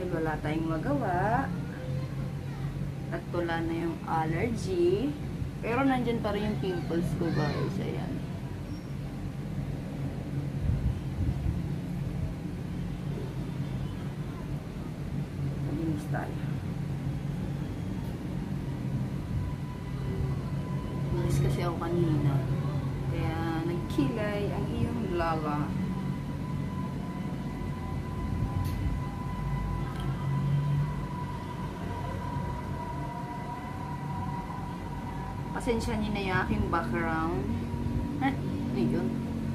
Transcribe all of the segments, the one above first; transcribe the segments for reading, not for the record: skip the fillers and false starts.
wala tayong magawa. At wala na yung allergy. Pero nandyan pa rin yung pimples ko, guys. Ayan. Malinis tayo. Malinis kasi ako kanina. Kaya nagkilay ang iyong lava. Pasensya niyo na yung aking background. Ano yun?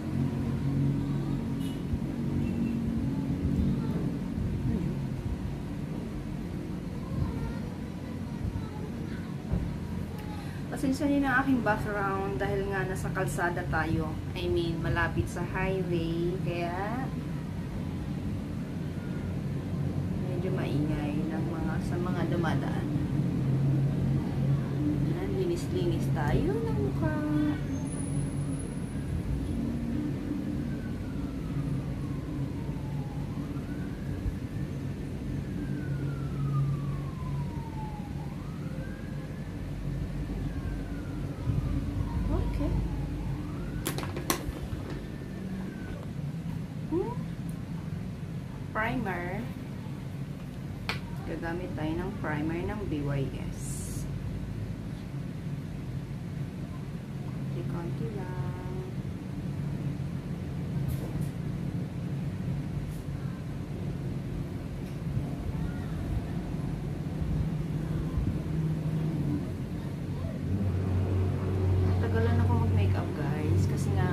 Pasensya niyo na aking background dahil nga nasa kalsada tayo. I mean, malapit sa highway. Kaya medyo maingay ng sa mga dumadaan. Linis-linis tayo ng mukha. Okay. Primer. Gagamit tayo ng primer ng BYS. Konti lang. Tagalan ako mag-makeup, guys. Kasi nga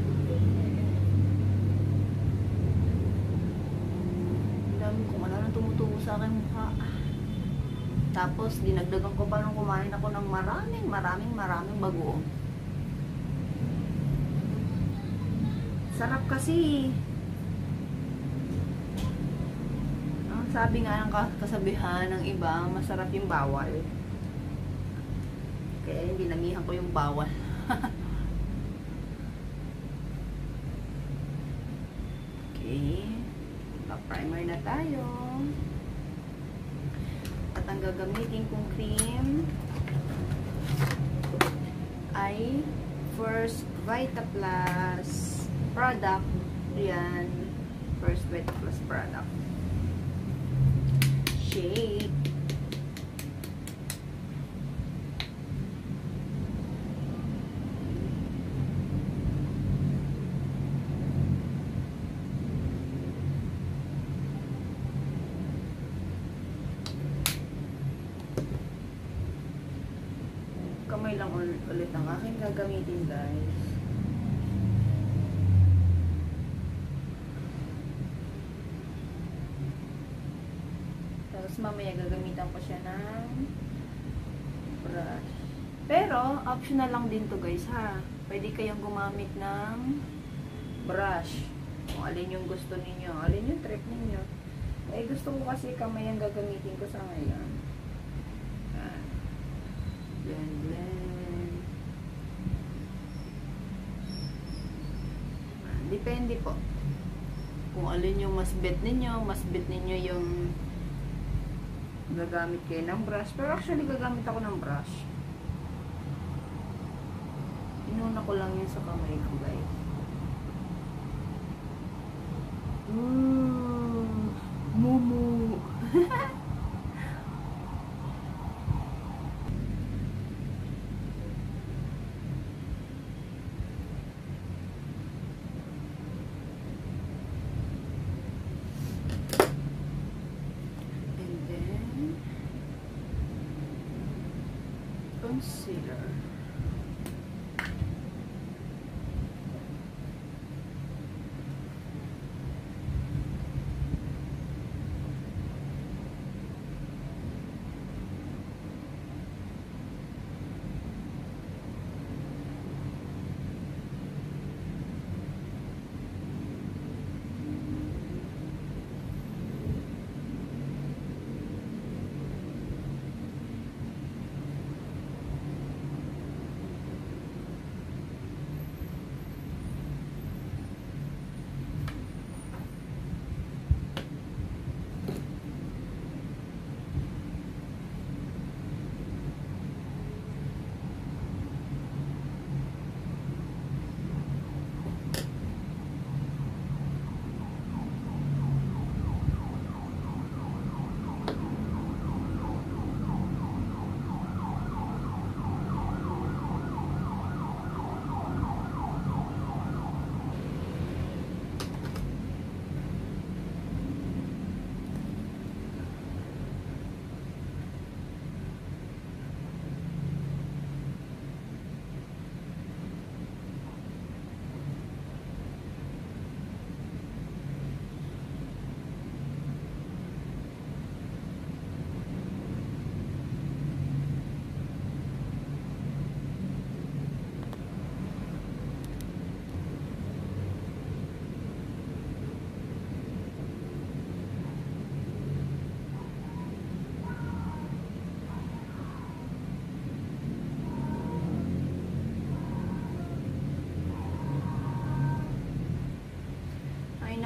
dami kung ano nang tumutubo sa aking mukha. Tapos dinagdagan ko pa nung kumain ako ng maraming bagoong. Sarap kasi. Ang sabi nga ng kasabihan ng iba, masarap yung bawal. Kaya hindi namihan ko yung bawal. Okay. Pa-primer na tayo. At ang gagamitin kong cream ay First Vita Plus product. Yan. First Vita Plus product. Shake. Kamay lang ulit ang aking gagamitin, guys. Tapos mamaya gagamitan ko siya ng brush. Pero, optional lang din to, guys, ha. Pwede kayong gumamit ng brush. Kung alin yung gusto ninyo. Alin yung trip ninyo. Eh, gusto ko kasi kamay ang gagamitin ko sa ngayon. Blend, blend. Depende po. Kung alin yung mas bet ninyo yung gagamit kayo ng brush. Pero actually, gagamit ako ng brush. Inuna ko lang yun sa kamay ko, guys. Mumu. Concealer.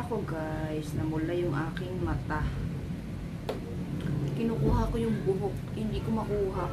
Nako guys, namula yung aking mata. Kinukuha ko yung buhok, hindi ko makuha.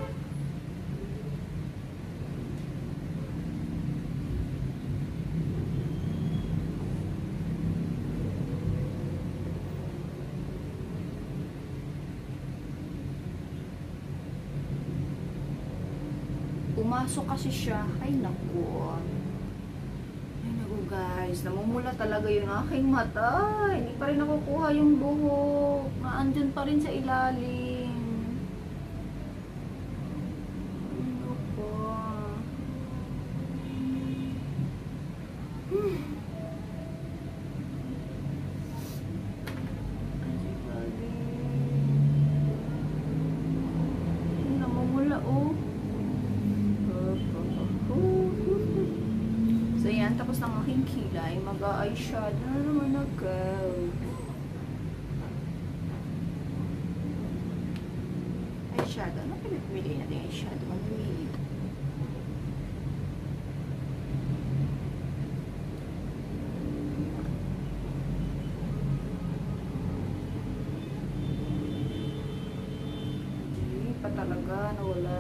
Pumasok kasi siya. Ay naku. Ay naku guys, namumula talaga yung aking mata. Hindi pa rin nakukuha yung buhok. Naandun pa rin sa ilalim. Ay naku. Namumula oh. So yan, tapos ng aking kilay, mag-eyeshadow na naman ako. Eyeshadow, ano pinipili natin eyeshadow? Ano pili? Hindi pa talaga, nawala.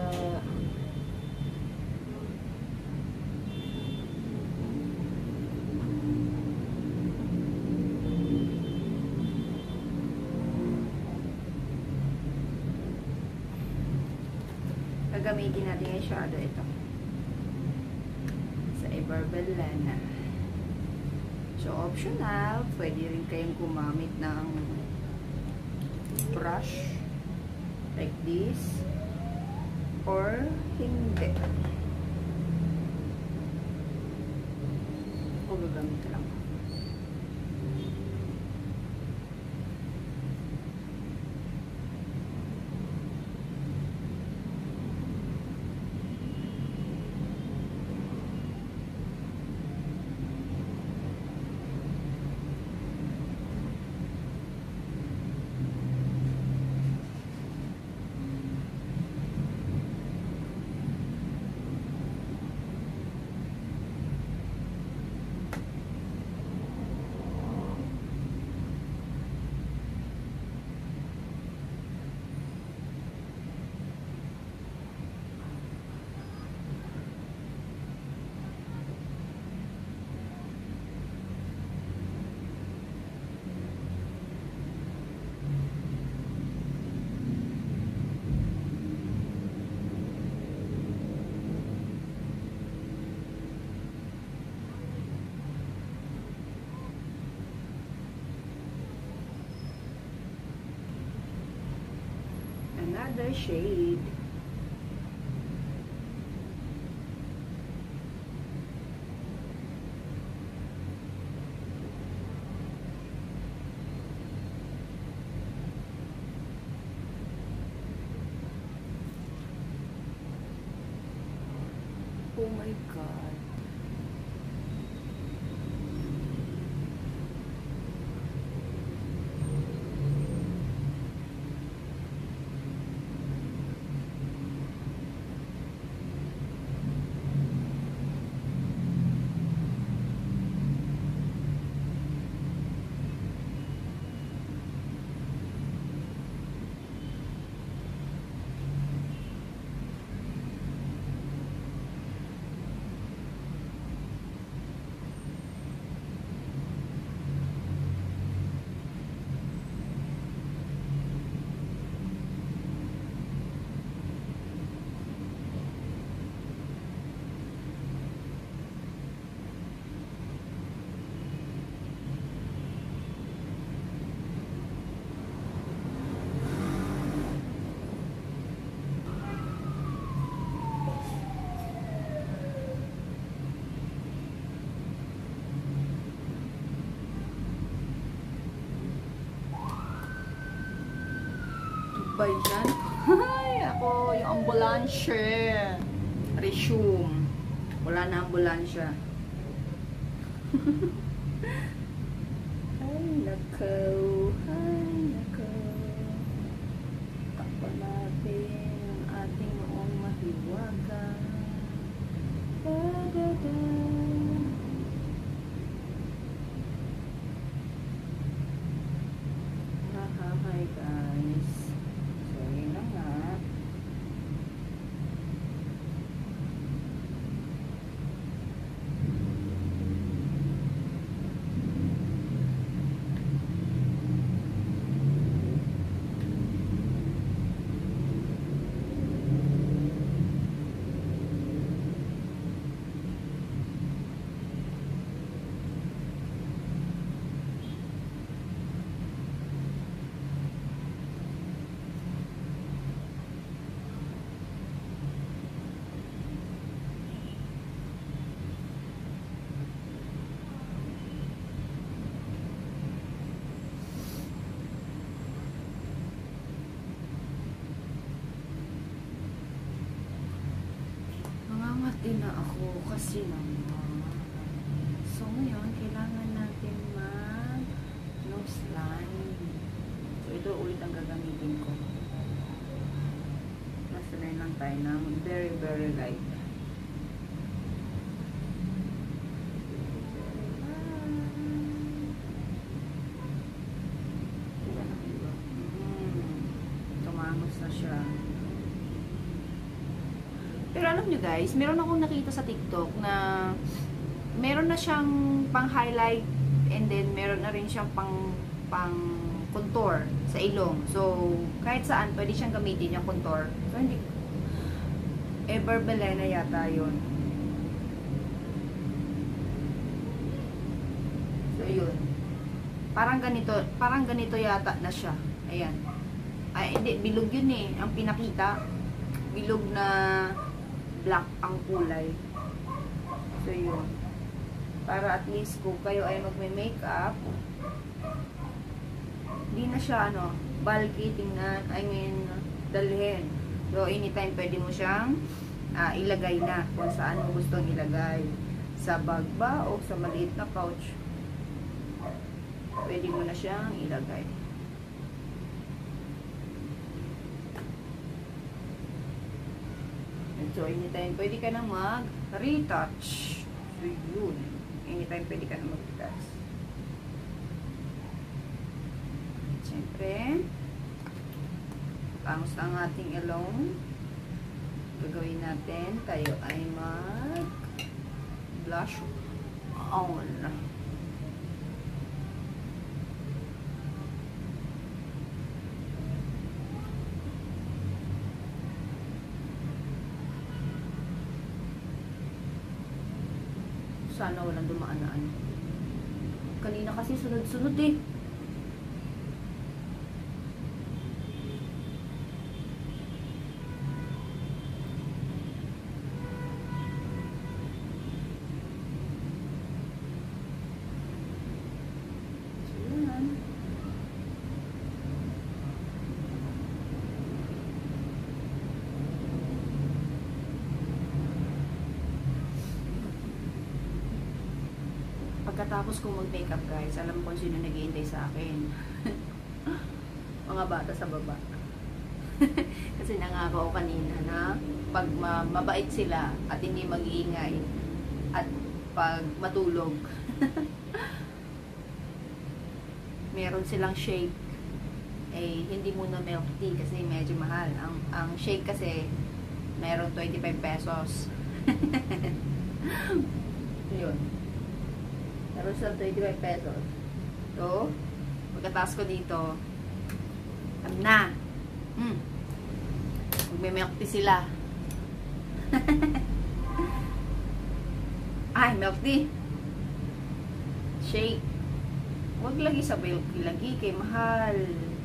Gagamitin natin yung shadow ito sa Iberbelana. So optional, pwede rin kayong gumamit ng brush like this or hindi. O gagamit lang. Another shade. Oh my God. Ba yan? Ay, ako, yung ambulansya. Resume. Wala na ambulansya. Ay, nako. Ay, nako. Takpan natin ang ating noong mahiwaga. Da-da-da. Angat din na ako kasi naman. So ngayon, kailangan natin mag nose line. So ito ulit ang gagamitin ko. Nasanay lang tayo ng very very light. Tumangos na siya. Pero alam nyo guys, meron akong nakita sa TikTok na meron na siyang pang-highlight and then meron na rin siyang pang-contour sa ilong. So, kahit saan, pwede siyang gamitin yung contour. So, hindi Everbelena yata yun. So, yun. Parang ganito yata na siya. Ayan. Ay, hindi, bilog yun eh. Ang pinakita, bilog na black ang kulay. So, yun. Para at least kung kayo ay magme-makeup, hindi na siya, bulky, tingnan, dalhin. So, anytime pwede mo siyang ilagay na kung saan mo gustong ilagay. Sa bag ba o sa maliit na pouch. Pwede mo na siyang ilagay. So, anytime pwede ka na mag-retouch. So, yun. Anytime pwede ka na mag-retouch. Siyempre, pangos ang ating ilong. Gagawin natin, tayo ay mag-blush on. Sana walang dumaan na ano. Kanina kasi sunod-sunod eh. Pagkatapos kong mag-makeup guys, alam ko sino nag-iintay sa akin. Mga bata sa baba. Kasi nangako ko kanina na pag mabait sila at hindi mag-iingay at pag matulog, meron silang shake. Eh, hindi muna milk tea kasi medyo mahal. Ang shake kasi meron 25 pesos. Yun. Meron silang 25 pesos. So, pagkatapos ko dito, ano na? Magme-milk tea sila. Ay, milk tea. Shake. Huwag lagi sa milk tea. Lagi kay mahal.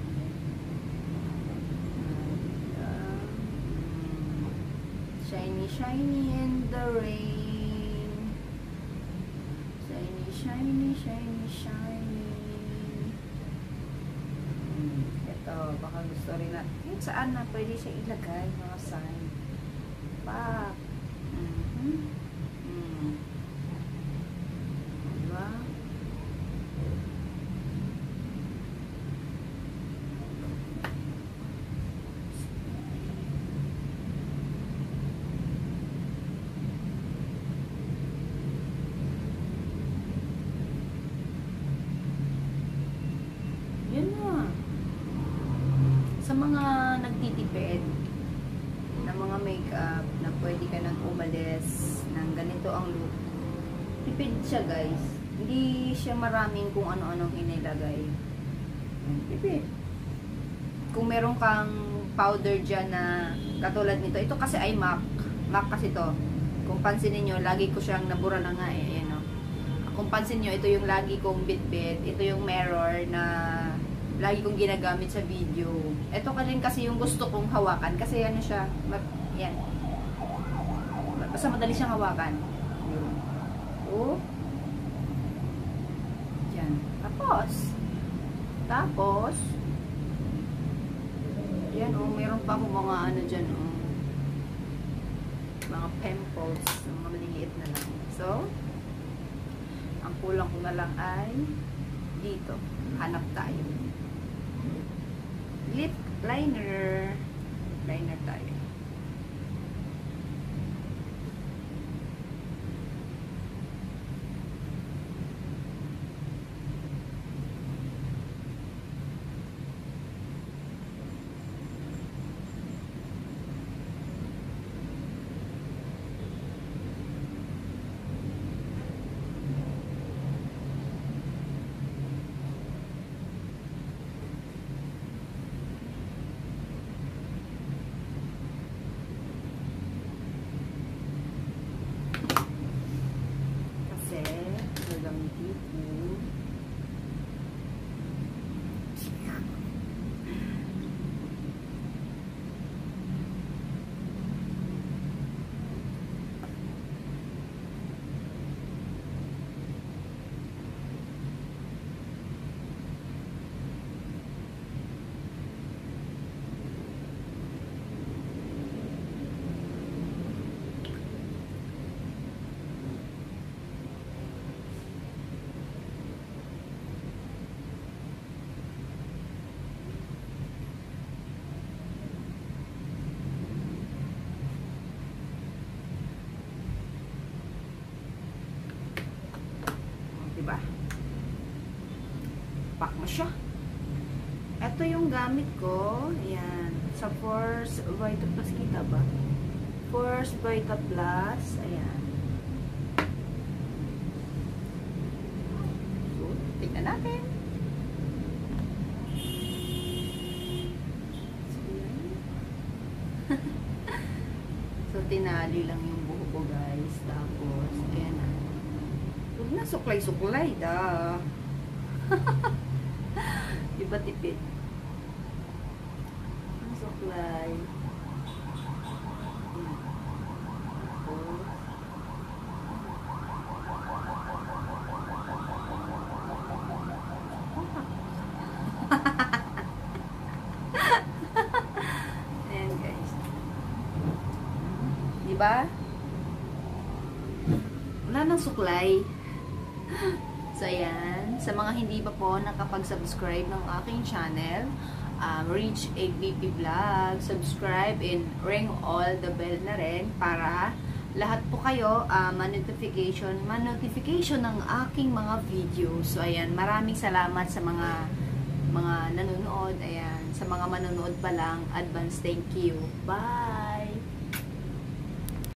Shiny, shiny in the rain. Shiny, shiny, shiny, shiny. Ito, baka gusto rin na. Kahit saan na pwede siya ilagay, mga sign. Pa. Diba? Yun na. Sa mga nagtitipid na mga makeup na pwede ka nang umalis ng ganito ang look. Tipid siya guys. Hindi siya maraming kung ano-anong inilagay. Tipid. Kung meron kang powder dyan na katulad nito. Ito kasi ay MAC. MAC kasi to. Kung pansinin nyo, lagi ko siyang nabura na nga eh. Ayan, no? Kung pansin nyo, ito yung lagi kong bit-bit. Ito yung mirror na lagi kong ginagamit sa video. Ito ka rin kasi yung gusto kong hawakan. Kasi ano siya, yan. Basta madali siyang hawakan. So, yan. Tapos, yan meron pa akong mga ano dyan, mga pimples, mga maliliit na lang. So, ang kulang ko na lang ay dito. Hanap tayo. Lip liner. Liner tayo. Diba? Pak mo siya. Ito yung gamit ko. Ayan. Sa Force Vita Plus. Kita ba? Force Vita Plus. Ayan. So, tignan natin. So, ayan. So, tinali lang yung buho ko, guys. Tapos, ayan na. Huwag na suklay-suklay, da. Diba tipid? Ang suklay. Ayan, guys. Diba? Wala nang suklay. So, ayan. Sa mga hindi pa po nakapag-subscribe ng aking channel, Rich ABP Vlog, subscribe and ring all the bell na rin para lahat po kayo ma-notification ng aking mga video. So, ayan. Maraming salamat sa mga nanonood. Ayan. Sa mga manonood pa lang, advance thank you. Bye!